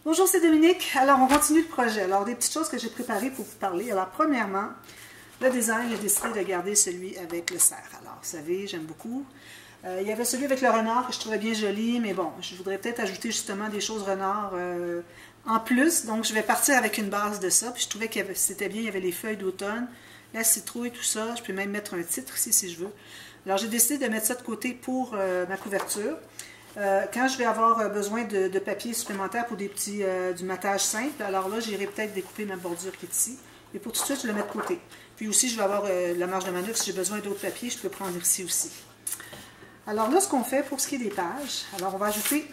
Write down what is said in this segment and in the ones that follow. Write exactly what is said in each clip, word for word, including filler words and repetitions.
Bonjour, c'est Dominique. Alors, on continue le projet. Alors, des petites choses que j'ai préparées pour vous parler. Alors, premièrement, le design, j'ai décidé de garder celui avec le cerf. Alors, vous savez, j'aime beaucoup. Euh, il y avait celui avec le renard que je trouvais bien joli, mais bon, je voudrais peut-être ajouter justement des choses renard euh, en plus. Donc, je vais partir avec une base de ça. Puis, je trouvais que c'était bien. Il y avait les feuilles d'automne, la citrouille, tout ça. Je peux même mettre un titre ici si je veux. Alors, j'ai décidé de mettre ça de côté pour euh, ma couverture. Euh, quand je vais avoir besoin de, de papier supplémentaire pour des petits, euh, du matage simple, alors là, j'irai peut-être découper ma bordure qui est ici. Mais pour tout de suite, je le mets de côté. Puis aussi, je vais avoir euh, la marge de manœuvre. Si j'ai besoin d'autres papiers, je peux prendre ici aussi. Alors là, ce qu'on fait pour ce qui est des pages, alors on va ajouter,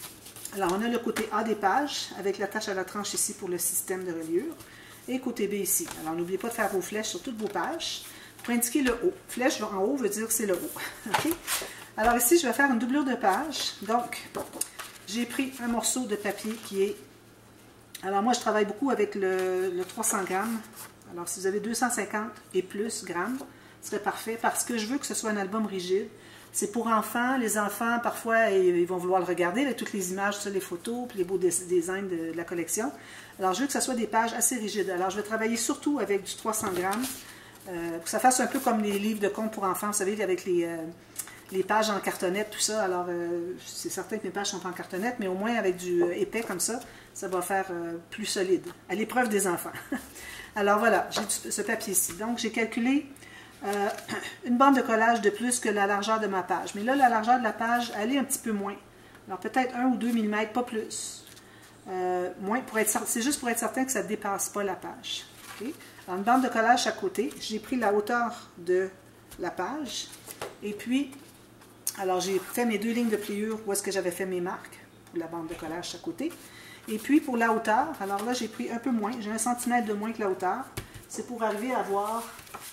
alors on a le côté A des pages, avec l'attache à la tranche ici pour le système de reliure, et côté B ici. Alors n'oubliez pas de faire vos flèches sur toutes vos pages, pour indiquer le haut. Flèche en haut veut dire que c'est le haut. OK? Alors ici, je vais faire une doublure de page. Donc, j'ai pris un morceau de papier qui est... Alors moi, je travaille beaucoup avec le, le trois cents grammes. Alors si vous avez deux cent cinquante et plus grammes, ce serait parfait parce que je veux que ce soit un album rigide. C'est pour enfants. Les enfants, parfois, ils vont vouloir le regarder avec toutes les images, les photos, puis les beaux designs de, de la collection. Alors je veux que ce soit des pages assez rigides. Alors je vais travailler surtout avec du trois cents grammes. Euh, pour que ça fasse un peu comme les livres de contes pour enfants, vous savez, avec les... Euh, les pages en cartonnette, tout ça. Alors, euh, c'est certain que mes pages sont en cartonnette, mais au moins avec du euh, épais comme ça, ça va faire euh, plus solide, à l'épreuve des enfants. Alors voilà, j'ai ce papier-ci. Donc, j'ai calculé euh, une bande de collage de plus que la largeur de ma page. Mais là, la largeur de la page, elle est un petit peu moins. Alors, peut-être un ou deux millimètres, pas plus. Euh, moins, pour être, c'est juste pour être certain que ça ne dépasse pas la page. Okay? Alors, une bande de collage à côté. J'ai pris la hauteur de la page. Et puis, alors, j'ai fait mes deux lignes de pliure où est-ce que j'avais fait mes marques pour la bande de collage à côté. Et puis, pour la hauteur, alors là, j'ai pris un peu moins. J'ai un centimètre de moins que la hauteur. C'est pour arriver à avoir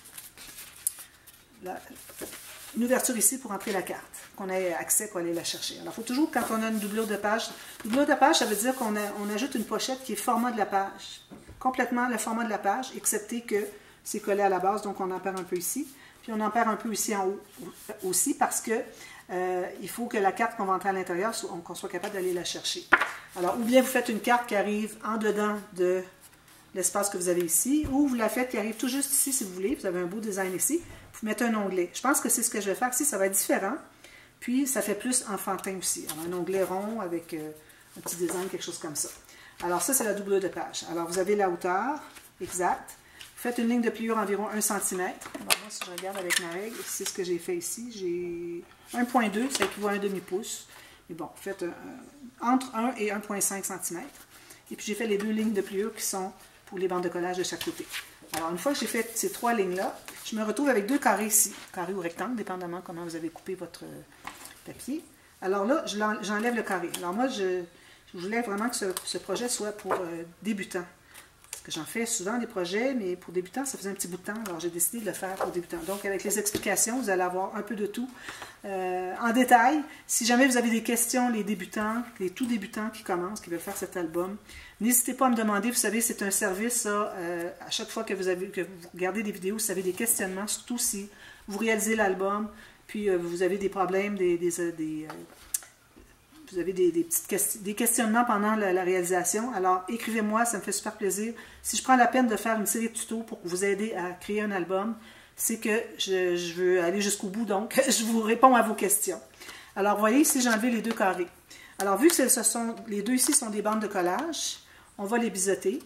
la, une ouverture ici pour entrer la carte, qu'on ait accès, qu'on aller la chercher. Alors, il faut toujours, quand on a une doublure de page, doublure de page, ça veut dire qu'on on ajoute une pochette qui est format de la page. Complètement le format de la page, excepté que c'est collé à la base, donc on en perd un peu ici. Puis on en perd un peu ici en haut aussi parce que euh, il faut que la carte qu'on va entrer à l'intérieur, qu'on soit capable d'aller la chercher. Alors, ou bien vous faites une carte qui arrive en dedans de l'espace que vous avez ici, ou vous la faites qui arrive tout juste ici si vous voulez. Vous avez un beau design ici. Vous mettez un onglet. Je pense que c'est ce que je vais faire ici. Ça va être différent. Puis, ça fait plus enfantin aussi. Alors, un onglet rond avec euh, un petit design, quelque chose comme ça. Alors, ça, c'est la doublure de page. Alors, vous avez la hauteur exacte. Vous faites une ligne de pliure environ un centimètre. Bon, moi, si je regarde avec ma règle, c'est ce que j'ai fait ici. J'ai un virgule deux, ça équivaut à un demi-pouce. Mais bon, vous faites un, un, entre un et un virgule cinq centimètres. Et puis, j'ai fait les deux lignes de pliure qui sont pour les bandes de collage de chaque côté. Alors, une fois que j'ai fait ces trois lignes-là, je me retrouve avec deux carrés ici. Carré ou rectangle, dépendamment comment vous avez coupé votre papier. Alors là, j'enlève le carré. Alors moi, je, je voulais vraiment que ce, ce projet soit pour euh, débutants. J'en fais souvent des projets, mais pour débutants, ça faisait un petit bout de temps. Alors, j'ai décidé de le faire pour débutants. Donc, avec les explications, vous allez avoir un peu de tout euh, en détail. Si jamais vous avez des questions, les débutants, les tout débutants qui commencent, qui veulent faire cet album, n'hésitez pas à me demander. Vous savez, c'est un service, ça, euh, à chaque fois que vous, avez, que vous regardez des vidéos, vous avez des questionnements, surtout si vous réalisez l'album, puis euh, vous avez des problèmes, des... des, des euh, vous avez des, des, petites questions, des questionnements pendant la, la réalisation, alors écrivez-moi, ça me fait super plaisir. Si je prends la peine de faire une série de tutos pour vous aider à créer un album, c'est que je, je veux aller jusqu'au bout, donc je vous réponds à vos questions. Alors, vous voyez, ici, j'ai enlevé les deux carrés. Alors, vu que ce sont, les deux ici sont des bandes de collage, on va les biseauter.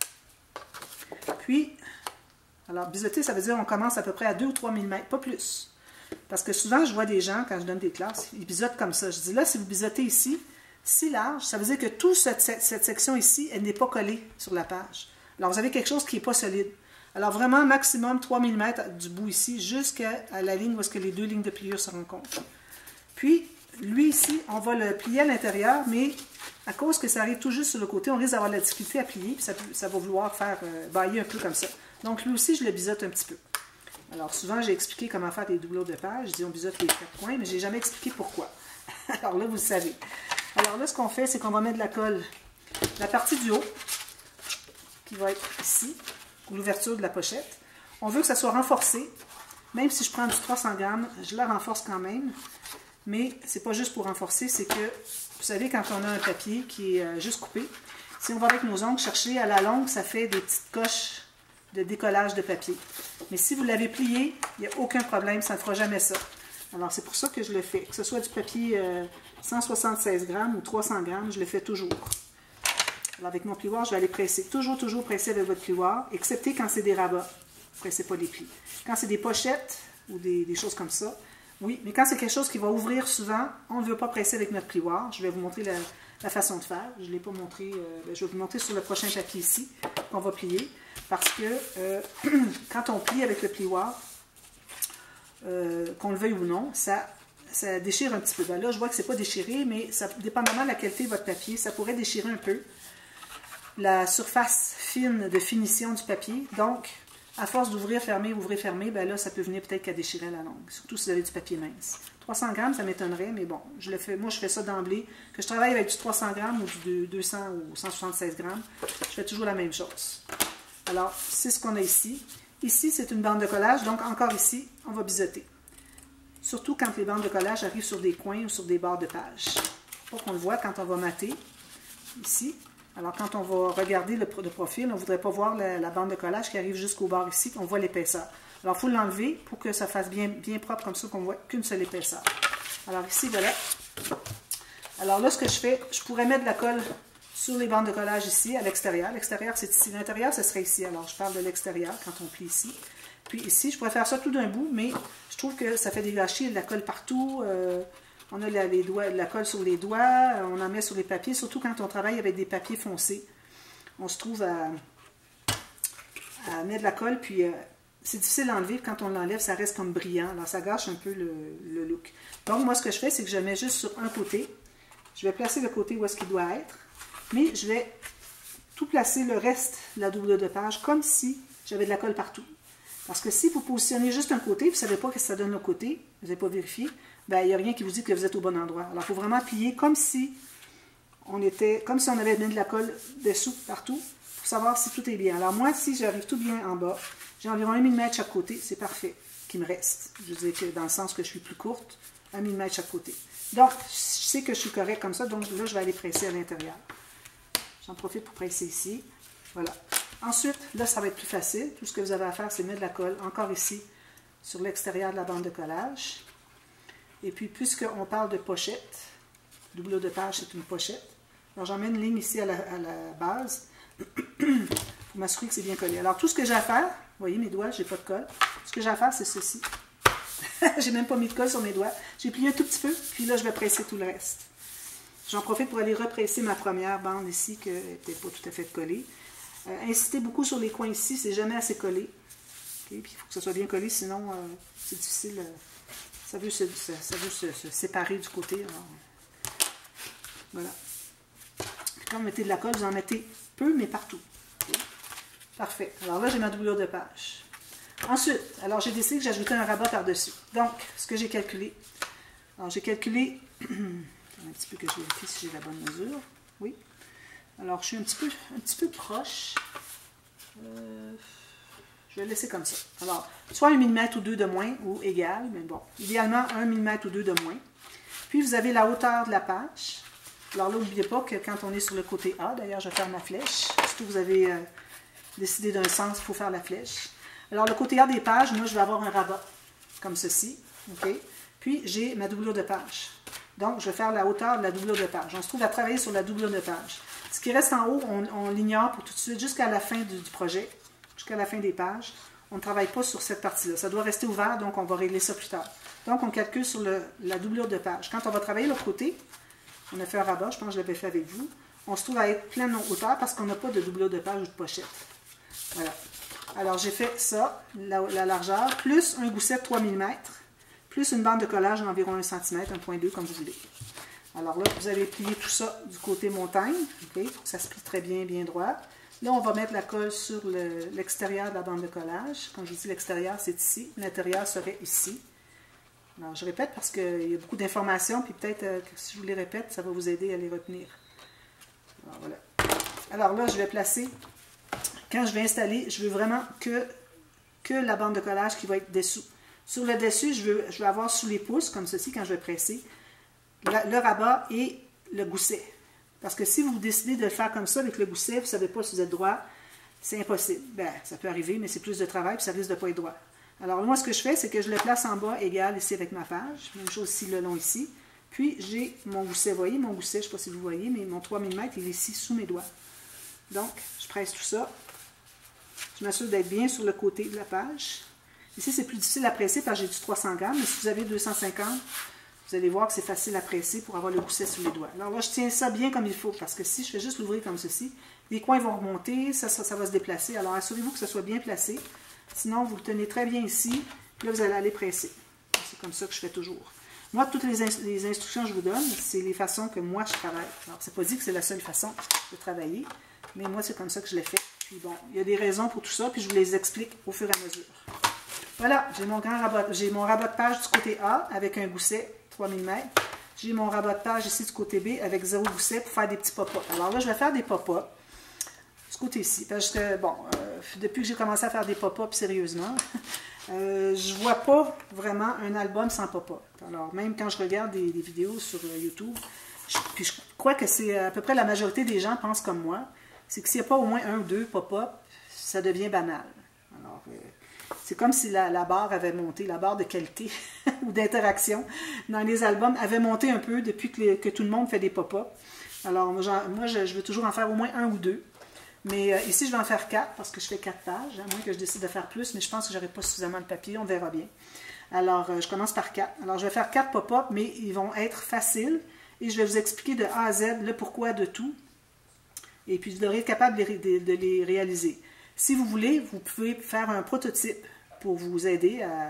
Puis, alors, biseauter, ça veut dire qu'on commence à peu près à deux ou trois millimètres, pas plus. Parce que souvent, je vois des gens, quand je donne des classes, ils biseautent comme ça. Je dis là, si vous biseautez ici, si large, ça veut dire que toute cette, cette, cette section ici, elle n'est pas collée sur la page. Alors, vous avez quelque chose qui n'est pas solide. Alors, vraiment, maximum trois millimètres du bout ici, jusqu'à la ligne où est-ce que les deux lignes de pliure se rencontrent. Puis, lui ici, on va le plier à l'intérieur, mais à cause que ça arrive tout juste sur le côté, on risque d'avoir de la difficulté à plier, puis ça, ça va vouloir faire euh, bailler un peu comme ça. Donc, lui aussi, je le biseaute un petit peu. Alors, souvent, j'ai expliqué comment faire des doublures de page. Je dis, on biseaute les quatre coins, mais je n'ai jamais expliqué pourquoi. Alors là, vous le savez. Alors là, ce qu'on fait, c'est qu'on va mettre de la colle. La partie du haut, qui va être ici, l'ouverture de la pochette. On veut que ça soit renforcé. Même si je prends du trois cents grammes, je la renforce quand même. mais c'est pas juste pour renforcer, c'est que, vous savez, quand on a un papier qui est juste coupé, si on va avec nos ongles chercher à la longue, ça fait des petites coches de décollage de papier. Mais si vous l'avez plié, il n'y a aucun problème, ça ne fera jamais ça. Alors, c'est pour ça que je le fais. Que ce soit du papier euh, cent soixante-seize grammes ou trois cents grammes, je le fais toujours. Alors, avec mon plioir, je vais aller presser. Toujours, toujours presser avec votre plioir, excepté quand c'est des rabats. Pressez pas les plis. Quand c'est des pochettes ou des, des choses comme ça, oui. Mais quand c'est quelque chose qui va ouvrir souvent, on ne veut pas presser avec notre plioir. Je vais vous montrer la, la façon de faire. Je ne l'ai pas montré. Euh, je vais vous montrer sur le prochain papier ici, qu'on va plier. Parce que euh, quand on plie avec le plioir, euh, qu'on le veuille ou non, ça, ça déchire un petit peu. Ben là, je vois que ce n'est pas déchiré, mais ça, dépendamment de la qualité de votre papier, ça pourrait déchirer un peu la surface fine de finition du papier. Donc, à force d'ouvrir, fermer, ouvrir, fermer, ben là, ça peut venir peut-être qu'à déchirer à la longue. Surtout si vous avez du papier mince. trois cents grammes, ça m'étonnerait, mais bon, je le fais, moi, je fais ça d'emblée. Que je travaille avec du trois cents grammes ou du deux cents ou cent soixante-seize grammes, je fais toujours la même chose. Alors, c'est ce qu'on a ici. Ici, c'est une bande de collage, donc encore ici, on va biseauter. Surtout quand les bandes de collage arrivent sur des coins ou sur des bords de page. Pour qu'on le voit quand on va mater, ici. Alors, quand on va regarder le, le profil, on ne voudrait pas voir la, la bande de collage qui arrive jusqu'au bord ici, qu'on voit l'épaisseur. Alors, il faut l'enlever pour que ça fasse bien, bien propre, comme ça qu'on ne voit qu'une seule épaisseur. Alors, ici, voilà. Alors là, ce que je fais, je pourrais mettre de la colle sur les bandes de collage ici, à l'extérieur. L'extérieur, c'est ici. L'intérieur, ce serait ici. Alors, je parle de l'extérieur quand on plie ici. Puis ici, je pourrais faire ça tout d'un bout, mais je trouve que ça fait dégager de la colle partout. Euh, on a la, les doigts, la colle sur les doigts, on en met sur les papiers, surtout quand on travaille avec des papiers foncés. On se trouve à, à mettre de la colle, puis euh, c'est difficile à enlever. Quand on l'enlève, ça reste comme brillant. Alors, ça gâche un peu le, le look. Donc, moi, ce que je fais, c'est que je le mets juste sur un côté. Je vais placer le côté où est-ce qu'il doit être. Mais je vais tout placer le reste de la doublure de page comme si j'avais de la colle partout. Parce que si vous positionnez juste un côté, vous ne savez pas ce que ça donne l'autre côté, vous n'avez pas vérifié, ben, il n'y a rien qui vous dit que vous êtes au bon endroit. Alors, il faut vraiment plier comme si on était, comme si on avait mis de la colle dessous, partout, pour savoir si tout est bien. Alors, moi, si j'arrive tout bien en bas, j'ai environ un millimètre chaque côté, c'est parfait, qui me reste. Je veux dire que dans le sens que je suis plus courte, un millimètre chaque côté. Donc, je sais que je suis correct comme ça, donc là, je vais aller presser à l'intérieur. J'en profite pour presser ici. Voilà. Ensuite, là, ça va être plus facile. Tout ce que vous avez à faire, c'est mettre de la colle, encore ici, sur l'extérieur de la bande de collage. Et puis, puisqu'on parle de pochette, doublure de page, c'est une pochette. Alors, j'en mets une ligne ici à la, à la base pour m'assurer que c'est bien collé. Alors, tout ce que j'ai à faire, vous voyez mes doigts, j'ai pas de colle. Ce que j'ai à faire, c'est ceci. J'ai même pas mis de colle sur mes doigts. J'ai plié un tout petit peu, puis là, je vais presser tout le reste. J'en profite pour aller represser ma première bande ici, qui n'était pas tout à fait collée. Euh, insistez beaucoup sur les coins ici, c'est jamais assez collé. Okay? Puis il faut que ça soit bien collé, sinon euh, c'est difficile. Euh, ça veut, se, ça, ça veut se, se séparer du côté. Alors, voilà. Puis quand vous mettez de la colle, vous en mettez peu, mais partout. Okay? Parfait. Alors là, j'ai ma doublure de page. Ensuite, alors j'ai décidé que j'ajoutais un rabat par-dessus. Donc, ce que j'ai calculé. Alors, j'ai calculé... un petit peu que je vérifie si j'ai la bonne mesure. Oui. Alors, je suis un petit peu, un petit peu proche. Euh, je vais le laisser comme ça. Alors, soit un millimètre ou deux de moins, ou égal, mais bon, idéalement un millimètre ou deux de moins. Puis, vous avez la hauteur de la page. Alors là, n'oubliez pas que quand on est sur le côté A, d'ailleurs, je vais faire ma flèche. Surtout, vous avez euh, décidé d'un sens, il faut faire la flèche. Alors, le côté A des pages, moi, je vais avoir un rabat, comme ceci. OK? Puis, j'ai ma doublure de page. Donc, je vais faire la hauteur de la doublure de page. On se trouve à travailler sur la doublure de page. Ce qui reste en haut, on, on l'ignore pour tout de suite, jusqu'à la fin du, du projet, jusqu'à la fin des pages. On ne travaille pas sur cette partie-là. Ça doit rester ouvert, donc on va régler ça plus tard. Donc, on calcule sur le, la doublure de page. Quand on va travailler l'autre côté, on a fait un rabat, je pense que je l'avais fait avec vous, on se trouve à être plein de hauteur parce qu'on n'a pas de doublure de page ou de pochette. Voilà. Alors, j'ai fait ça, la, la largeur, plus un gousset de trois millimètres. Plus une bande de collage d'environ un centimètre, un virgule deux comme vous voulez. Alors là, vous allez plier tout ça du côté montagne. Okay? Il faut que ça se plie très bien, bien droit. Là, on va mettre la colle sur l'extérieur le, de la bande de collage. Quand je dis l'extérieur, c'est ici. L'intérieur serait ici. Alors, je répète parce qu'il y a beaucoup d'informations, puis peut-être euh, que si je vous les répète, ça va vous aider à les retenir. Alors, voilà. Alors là, je vais placer, quand je vais installer, je veux vraiment que, que la bande de collage qui va être dessous. Sur le dessus, je veux, je veux avoir sous les pouces, comme ceci, quand je vais presser, le, le rabat et le gousset. Parce que si vous décidez de le faire comme ça avec le gousset, vous ne savez pas si vous êtes droit, c'est impossible. Ben, ça peut arriver, mais c'est plus de travail, puis ça risque de ne pas être droit. Alors moi, ce que je fais, c'est que je le place en bas égal ici avec ma page. Même chose ici, le long ici. Puis j'ai mon gousset, vous voyez, mon gousset, je ne sais pas si vous voyez, mais mon trois millimètres, il est ici sous mes doigts. Donc, je presse tout ça. Je m'assure d'être bien sur le côté de la page. Ici, c'est plus difficile à presser parce que j'ai du trois cents grammes, mais si vous avez deux cent cinquante, vous allez voir que c'est facile à presser pour avoir le gousset sur les doigts. Alors là, je tiens ça bien comme il faut, parce que si je fais juste l'ouvrir comme ceci, les coins vont remonter, ça, ça, ça va se déplacer. Alors assurez-vous que ça soit bien placé. Sinon, vous le tenez très bien ici, puis là, vous allez aller presser. C'est comme ça que je fais toujours. Moi, toutes les, inst les instructions que je vous donne, c'est les façons que moi, je travaille. Alors, c'est pas dit que c'est la seule façon de travailler, mais moi, c'est comme ça que je l'ai fait. Puis bon, il y a des raisons pour tout ça, puis je vous les explique au fur et à mesure. Voilà, j'ai mon grand rabat, j'ai mon rabat de page du côté A avec un gousset trois millimètres. J'ai mon rabat de page ici du côté B avec zéro gousset pour faire des petits pop-up. Alors là, je vais faire des pop-up du côté-ci. Parce que, bon, euh, depuis que j'ai commencé à faire des pop-up sérieusement, euh, je ne vois pas vraiment un album sans pop-up. Alors, même quand je regarde des, des vidéos sur euh, YouTube, je, puis je crois que c'est à peu près la majorité des gens pensent comme moi, c'est que s'il n'y a pas au moins un ou deux pop-up, ça devient banal. Alors, euh, c'est comme si la, la barre avait monté, la barre de qualité ou d'interaction dans les albums avait monté un peu depuis que, les, que tout le monde fait des pop-up. Alors, moi, moi je, je veux toujours en faire au moins un ou deux. Mais euh, ici, je vais en faire quatre parce que je fais quatre pages, à moins que je décide de faire plus, mais je pense que je n'aurai pas suffisamment de papier, on verra bien. Alors, euh, je commence par quatre. Alors, je vais faire quatre pop-up, mais ils vont être faciles et je vais vous expliquer de A à Z le pourquoi de tout. Et puis, vous devrez être capable de, de, de les réaliser. Si vous voulez, vous pouvez faire un prototype pour vous aider à,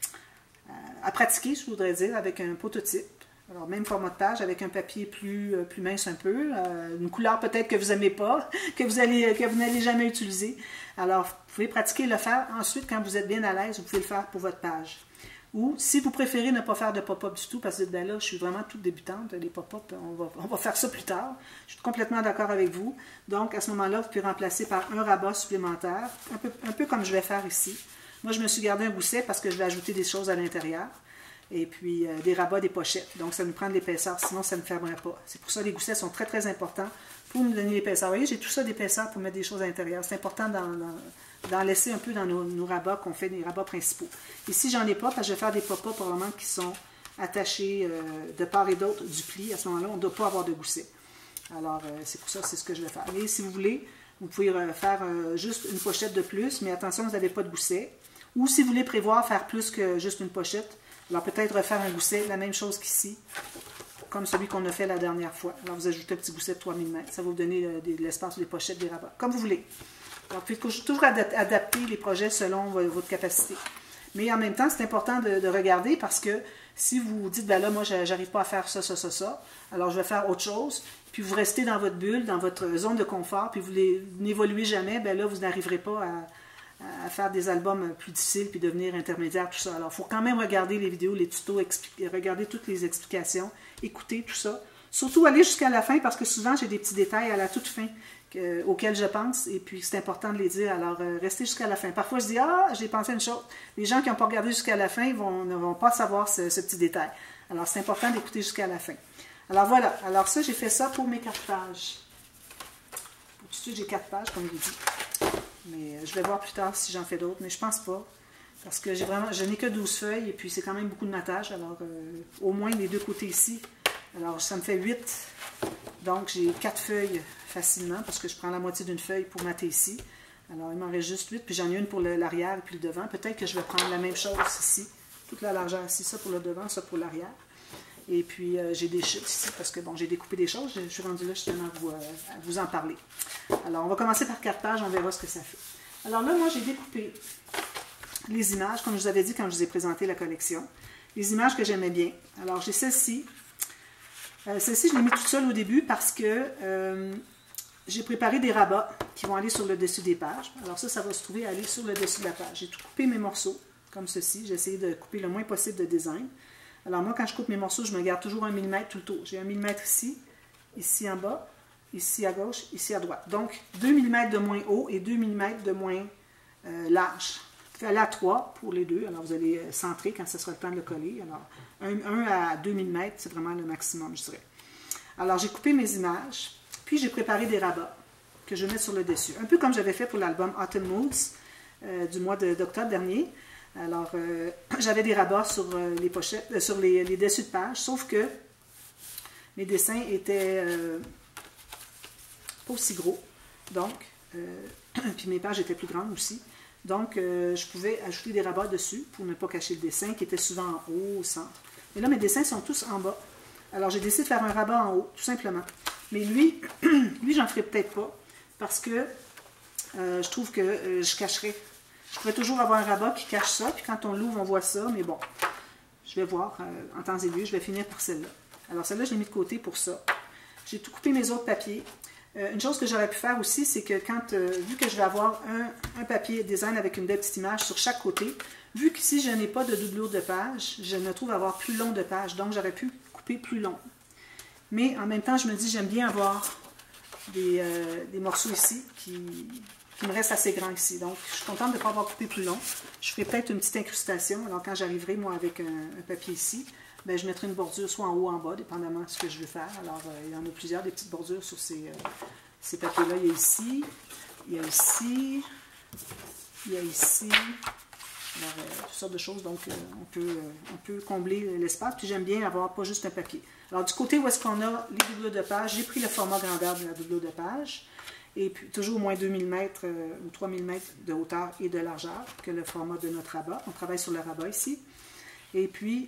à, à pratiquer, je voudrais dire, avec un prototype. Alors, même format de page, avec un papier plus, euh, plus mince un peu, euh, une couleur peut-être que vous n'aimez pas, que vous allez, que vous n'allez jamais utiliser. Alors, vous pouvez pratiquer le faire. Ensuite, quand vous êtes bien à l'aise, vous pouvez le faire pour votre page. Ou, si vous préférez ne pas faire de pop-up du tout, parce que ben là, je suis vraiment toute débutante, les pop-up, on va, on va faire ça plus tard. Je suis complètement d'accord avec vous. Donc, à ce moment-là, vous pouvez remplacer par un rabat supplémentaire, un peu, un peu comme je vais faire ici. Moi, je me suis gardé un gousset parce que je vais ajouter des choses à l'intérieur. Et puis euh, des rabats, des pochettes. Donc, ça nous prend de l'épaisseur, sinon ça ne fermerait pas. C'est pour ça que les goussets sont très, très importants pour nous donner l'épaisseur. Vous voyez, j'ai tout ça d'épaisseur pour mettre des choses à l'intérieur. C'est important d'en laisser un peu dans nos, nos rabats qu'on fait, des rabats principaux. Ici, j'en ai pas, parce que je vais faire des pop-up probablement qui sont attachés euh, de part et d'autre du pli. À ce moment-là, on ne doit pas avoir de gousset. Alors, euh, c'est pour ça, c'est ce que je vais faire. Et si vous voulez, vous pouvez euh, faire euh, juste une pochette de plus, mais attention, vous n'avez pas de gousset. Ou si vous voulez prévoir faire plus que juste une pochette, alors peut-être refaire un gousset, la même chose qu'ici, comme celui qu'on a fait la dernière fois. Alors vous ajoutez un petit gousset de trois millimètres, ça va vous donner euh, de l'espace des pochettes, des rabats, comme vous voulez. Alors vous pouvez toujours adapter les projets selon votre capacité. Mais en même temps, c'est important de, de regarder parce que si vous dites, ben là, moi, j'arrive pas à faire ça, ça, ça, ça, alors je vais faire autre chose, puis vous restez dans votre bulle, dans votre zone de confort, puis vous n'évoluez jamais, ben là, vous n'arriverez pas à... à faire des albums plus difficiles puis devenir intermédiaire, tout ça. Alors, il faut quand même regarder les vidéos, les tutos, regarder toutes les explications, écouter tout ça. Surtout aller jusqu'à la fin parce que souvent, j'ai des petits détails à la toute fin que, auxquels je pense et puis c'est important de les dire. Alors, euh, restez jusqu'à la fin. Parfois, je dis, ah, j'ai pensé à une chose. Les gens qui n'ont pas regardé jusqu'à la fin vont, ne vont pas savoir ce, ce petit détail. Alors, c'est important d'écouter jusqu'à la fin. Alors, voilà. Alors, ça, j'ai fait ça pour mes quatre pages. Tout de suite, j'ai quatre pages, comme je l'ai dit. Mais je vais voir plus tard si j'en fais d'autres, mais je pense pas. Parce que j'ai vraiment, je n'ai que douze feuilles et puis c'est quand même beaucoup de matage. Alors, euh, au moins les deux côtés ici. Alors, ça me fait huit. Donc, j'ai quatre feuilles facilement parce que je prends la moitié d'une feuille pour mater ici. Alors, il m'en reste juste huit. Puis j'en ai une pour l'arrière et puis le devant. Peut-être que je vais prendre la même chose ici. Toute la largeur ici, ça pour le devant, ça pour l'arrière. Et puis, euh, j'ai des chutes ici parce que, bon, j'ai découpé des choses. Je suis rendue là justement à vous, euh, à vous en parler. Alors, on va commencer par quatre pages. On verra ce que ça fait. Alors là, moi, j'ai découpé les images, comme je vous avais dit quand je vous ai présenté la collection. Les images que j'aimais bien. Alors, j'ai celle-ci. Euh, celle-ci, je l'ai mis toute seule au début parce que euh, j'ai préparé des rabats qui vont aller sur le dessus des pages. Alors ça, ça va se trouver à aller sur le dessus de la page. J'ai tout coupé mes morceaux, comme ceci. J'ai essayé de couper le moins possible de design. Alors moi, quand je coupe mes morceaux, je me garde toujours un millimètre tout le tour. J'ai un millimètre ici, ici en bas, ici à gauche, ici à droite. Donc, deux millimètres de moins haut et deux millimètres de moins euh, large. Vous pouvez aller à trois pour les deux. Alors, vous allez centrer quand ce sera le temps de le coller. Alors, un à deux millimètres, c'est vraiment le maximum, je dirais. Alors, j'ai coupé mes images, puis j'ai préparé des rabats que je vais mettre sur le dessus. Un peu comme j'avais fait pour l'album Autumn Moods euh, du mois d'octobre dernier. Alors, euh, j'avais des rabats sur euh, les pochettes, euh, sur les, les dessus de page, sauf que mes dessins étaient euh, pas aussi gros. Donc, euh, puis mes pages étaient plus grandes aussi. Donc, euh, je pouvais ajouter des rabats dessus pour ne pas cacher le dessin qui était souvent en haut, au centre. Mais là, mes dessins sont tous en bas. Alors, j'ai décidé de faire un rabat en haut, tout simplement. Mais lui, lui, j'en ferai peut-être pas parce que euh, je trouve que euh, je cacherais. Je pourrais toujours avoir un rabat qui cache ça, puis quand on l'ouvre, on voit ça, mais bon, je vais voir euh, en temps et lieu, je vais finir par celle-là. Alors, celle-là, je l'ai mis de côté pour ça. J'ai tout coupé mes autres papiers. Euh, une chose que j'aurais pu faire aussi, c'est que quand, euh, vu que je vais avoir un, un papier design avec une belle petite image sur chaque côté, vu que si je n'ai pas de doublure de page, je me trouve avoir plus long de page, donc j'aurais pu couper plus long. Mais en même temps, je me dis, j'aime bien avoir des, euh, des morceaux ici qui, qui me restent assez grands ici. Donc, je suis contente de ne pas avoir coupé plus long. Je ferai peut-être une petite incrustation. Alors, quand j'arriverai, moi, avec un, un papier ici, bien, je mettrai une bordure soit en haut ou en bas, dépendamment de ce que je veux faire. Alors, euh, il y en a plusieurs, des petites bordures sur ces, euh, ces papiers-là. Il y a ici, il y a ici, il y a ici. Alors, euh, toutes sortes de choses, donc euh, on, peut, euh, on peut combler l'espace. Puis j'aime bien avoir pas juste un papier. Alors, du côté où est-ce qu'on a les doublures de page, j'ai pris le format grandeur de la doublure de page. Et puis, toujours au moins deux millimètres euh, ou trois millimètres de hauteur et de largeur que le format de notre rabat. On travaille sur le rabat ici. Et puis,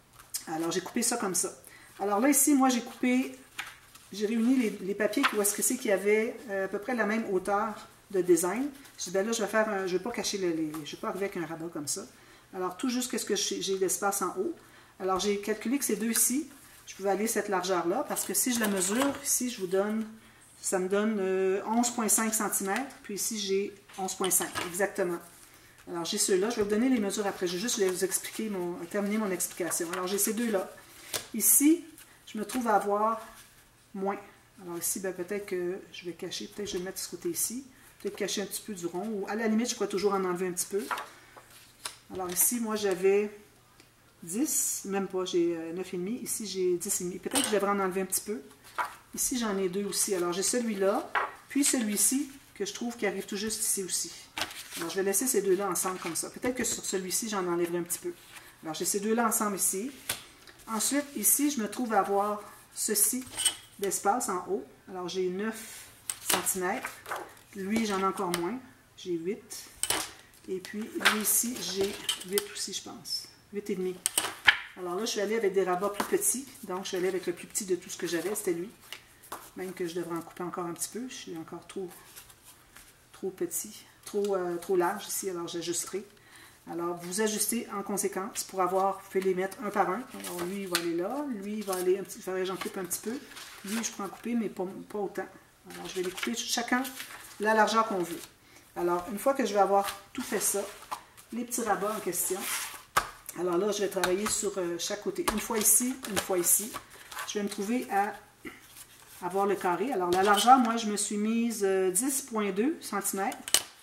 alors j'ai coupé ça comme ça. Alors là, ici, moi, j'ai coupé, j'ai réuni les, les papiers où est-ce que c'est qu'il y avait euh, à peu près la même hauteur de design. Je dis, ben là, je vais faire un, je ne vais pas cacher le, les, je ne vais pas arriver avec un rabat comme ça. Alors, tout juste ce que j'ai d'espace en haut. Alors, j'ai calculé que ces deux-ci, je pouvais aller cette largeur-là, parce que si je la mesure, ici, je vous donne, ça me donne euh, onze virgule cinq centimètres, puis ici, j'ai onze virgule cinq, exactement. Alors, j'ai ceux-là. Je vais vous donner les mesures après. Je vais juste vous expliquer, mon, terminer mon explication. Alors, j'ai ces deux-là. Ici, je me trouve à avoir moins. Alors, ici, ben, peut-être que je vais cacher, peut-être que je vais le mettre de ce côté ici. Peut-être cacher un petit peu du rond, ou à la limite, je pourrais toujours en enlever un petit peu. Alors ici, moi, j'avais dix, même pas, j'ai neuf virgule cinq. Ici, j'ai dix virgule cinq. Peut-être que je devrais en enlever un petit peu. Ici, j'en ai deux aussi. Alors, j'ai celui-là, puis celui-ci, que je trouve qui arrive tout juste ici aussi. Alors, je vais laisser ces deux-là ensemble comme ça. Peut-être que sur celui-ci, j'en enlèverai un petit peu. Alors, j'ai ces deux-là ensemble ici. Ensuite, ici, je me trouve à avoir ceci d'espace en haut. Alors, j'ai neuf centimètres. Lui, j'en ai encore moins. J'ai huit. Et puis, lui ici, j'ai huit aussi, je pense. huit virgule cinq. Alors là, je suis allée avec des rabats plus petits. Donc, je suis allée avec le plus petit de tout ce que j'avais. C'était lui. Même que je devrais en couper encore un petit peu. Je suis encore trop, trop petit. Trop, euh, trop large ici. Alors, j'ajusterai. Alors, vous ajustez en conséquence pour avoir, vous pouvez les mettre un par un. Alors, lui, il va aller là. Lui, il va aller un petit peu. J'en coupe un petit peu. Lui, je peux en couper, mais pas, pas autant. Alors, je vais les couper chacun la largeur qu'on veut. Alors, une fois que je vais avoir tout fait ça, les petits rabats en question, alors là, je vais travailler sur euh, chaque côté. Une fois ici, une fois ici. Je vais me trouver à avoir le carré. Alors, la largeur, moi, je me suis mise euh, dix virgule deux centimètres.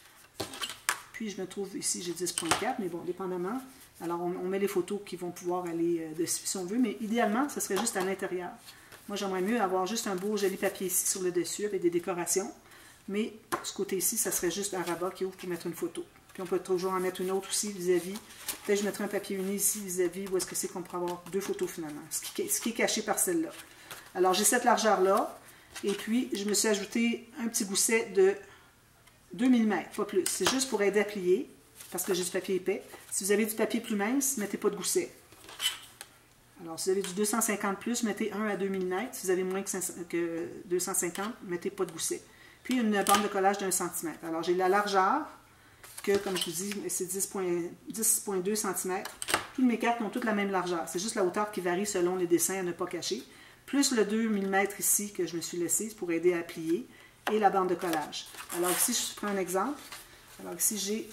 Puis, je me trouve ici, j'ai dix virgule quatre, mais bon, dépendamment. Alors, on, on met les photos qui vont pouvoir aller euh, dessus si on veut, mais idéalement, ce serait juste à l'intérieur. Moi, j'aimerais mieux avoir juste un beau, joli papier ici sur le dessus avec des décorations. Mais ce côté-ci, ça serait juste un rabat qui ouvre pour mettre une photo. Puis on peut toujours en mettre une autre aussi vis-à-vis. Peut-être que je mettrai un papier uni ici vis-à-vis où est-ce que c'est qu'on pourrait avoir deux photos finalement. Ce qui, ce qui est caché par celle-là. Alors j'ai cette largeur-là. Et puis je me suis ajouté un petit gousset de deux millimètres, pas plus. C'est juste pour aider à plier, parce que j'ai du papier épais. Si vous avez du papier plus mince, mettez pas de gousset. Alors, si vous avez du deux cent cinquante plus, mettez un à deux millimètres. Si vous avez moins que deux cent cinquante, mettez pas de gousset. Puis une bande de collage d'un centimètre. Alors, j'ai la largeur, que comme je vous dis, c'est dix virgule deux centimètres. Toutes mes cartes ont toutes la même largeur. C'est juste la hauteur qui varie selon les dessins à ne pas cacher. Plus le deux millimètres ici que je me suis laissé pour aider à plier. Et la bande de collage. Alors ici, je prends un exemple. Alors ici, j'ai...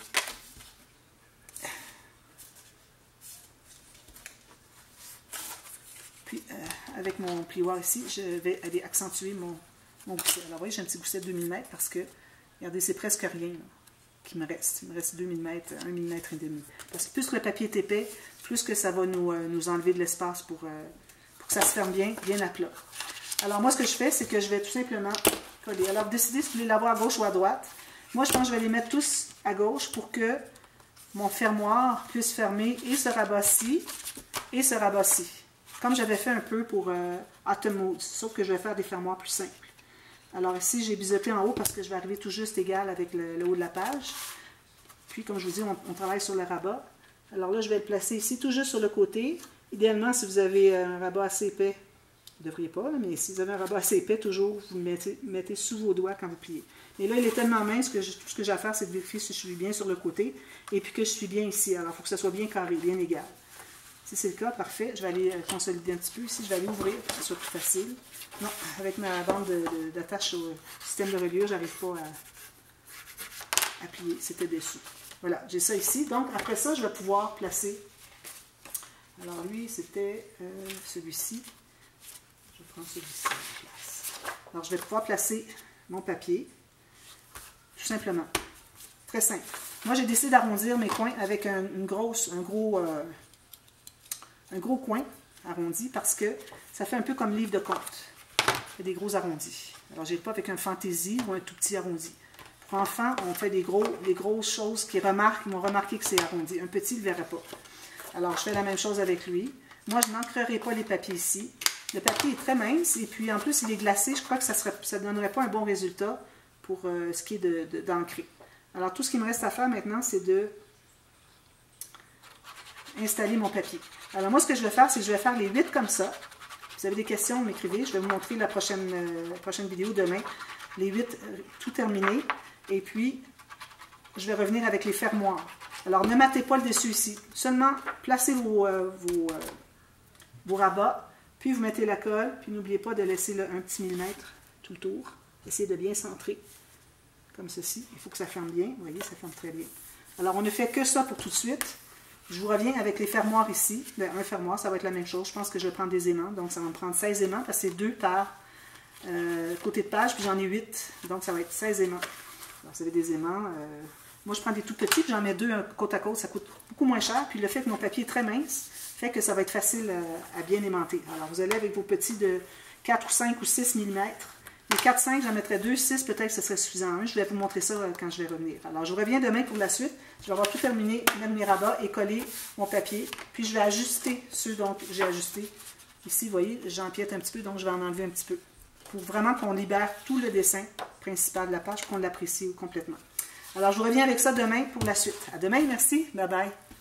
Puis, euh, avec mon plioir ici, je vais aller accentuer mon... mon gousset. Alors, vous voyez, j'ai un petit gousset de deux millimètres parce que, regardez, c'est presque rien. Là. qui me reste. Il me reste deux millimètres, un millimètre et demi. Parce que plus que le papier est épais, plus que ça va nous, euh, nous enlever de l'espace pour, euh, pour que ça se ferme bien, bien à plat. Alors moi, ce que je fais, c'est que je vais tout simplement coller. Alors, décidez si vous voulez l'avoir à gauche ou à droite. Moi, je pense que je vais les mettre tous à gauche pour que mon fermoir puisse fermer et se rabasser et se rabasser. Comme j'avais fait un peu pour euh, Autumn Moods, sauf que je vais faire des fermoirs plus simples. Alors ici, j'ai biseauté en haut parce que je vais arriver tout juste égal avec le, le haut de la page. Puis, comme je vous dis, on, on travaille sur le rabat. Alors là, je vais le placer ici, tout juste sur le côté. Idéalement, si vous avez un rabat assez épais, vous ne devriez pas, là, mais si vous avez un rabat assez épais, toujours, vous le mettez, mettez sous vos doigts quand vous pliez. Et là, il est tellement mince que je, tout ce que j'ai à faire, c'est de vérifier si je suis bien sur le côté et puis que je suis bien ici. Alors, il faut que ça soit bien carré, bien égal. Si c'est le cas, parfait. Je vais aller consolider un petit peu. Ici, je vais aller ouvrir pour que ce soit plus facile. Non, avec ma bande d'attache au système de reliure, je n'arrive pas à, à plier. C'était dessous. Voilà, j'ai ça ici. Donc, après ça, je vais pouvoir placer. Alors, lui, c'était euh, celui-ci. Je vais prendre celui-ci en place. Alors, je vais pouvoir placer mon papier. Tout simplement. Très simple. Moi, j'ai décidé d'arrondir mes coins avec un, une grosse, un gros... Euh, un gros coin arrondi parce que ça fait un peu comme livre de compte. fait des gros arrondis. Alors, je n'ai pas avec un fantaisie ou un tout petit arrondi. Pour enfants, on fait des, gros, des grosses choses qui remarquent, ils vont remarquer que c'est arrondi. Un petit ne le verra pas. Alors, je fais la même chose avec lui. Moi, je n'ancrerai pas les papiers ici. Le papier est très mince et puis en plus, il est glacé. Je crois que ça ne donnerait pas un bon résultat pour euh, ce qui est d'encrer. De, Alors, tout ce qui me reste à faire maintenant, c'est de installer mon papier. Alors, moi, ce que je vais faire, c'est que je vais faire les huit comme ça. Si vous avez des questions, vous m'écrivez. Je vais vous montrer la prochaine, euh, la prochaine vidéo demain. Les huit, euh, tout terminé. Et puis, je vais revenir avec les fermoirs. Alors, ne matez pas le dessus ici. Seulement, placez vos, euh, vos, euh, vos rabats, puis vous mettez la colle, puis n'oubliez pas de laisser là, un petit millimètre tout le tour. Essayez de bien centrer, comme ceci. Il faut que ça ferme bien. Vous voyez, ça ferme très bien. Alors, on ne fait que ça pour tout de suite. Je vous reviens avec les fermoirs ici. Bien, un fermoir, ça va être la même chose. Je pense que je vais prendre des aimants. Donc, ça va me prendre seize aimants, parce que c'est deux par euh, côté de page, puis j'en ai huit. Donc, ça va être seize aimants. Alors, vous avez des aimants. Euh, moi, je prends des tout petits, puis j'en mets deux un côte à côte. Ça coûte beaucoup moins cher. Puis le fait que mon papier est très mince, fait que ça va être facile à, à bien aimanter. Alors, vous allez avec vos petits de quatre ou cinq ou six millimètres. Les quatre cinq, j'en mettrais deux, six, peut-être que ce serait suffisant. Je vais vous montrer ça quand je vais revenir. Alors, je reviens demain pour la suite. Je vais avoir tout terminé, mettre mes rabats et coller mon papier. Puis, je vais ajuster ceux dont j'ai ajusté. Ici, vous voyez, j'empiète un petit peu, donc je vais en enlever un petit peu. Pour vraiment qu'on libère tout le dessin principal de la page, qu'on l'apprécie complètement. Alors, je vous reviens avec ça demain pour la suite. À demain, merci. Bye bye.